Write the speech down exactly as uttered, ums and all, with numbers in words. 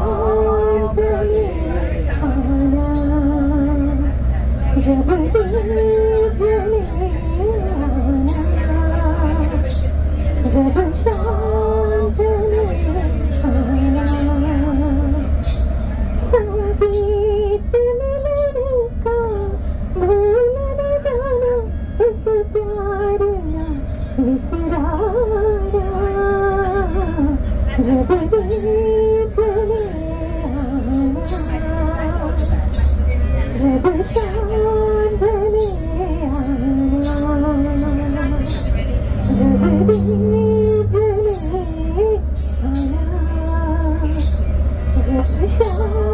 चले आना, जब दिल जले आना, जब शाम चले आना, संगीत मिलन का भूल न जाना, इस प्यार ना विसराना, जब दिल चले आना, जब शाम ढले आना, जब दिल चले आना, जब शाम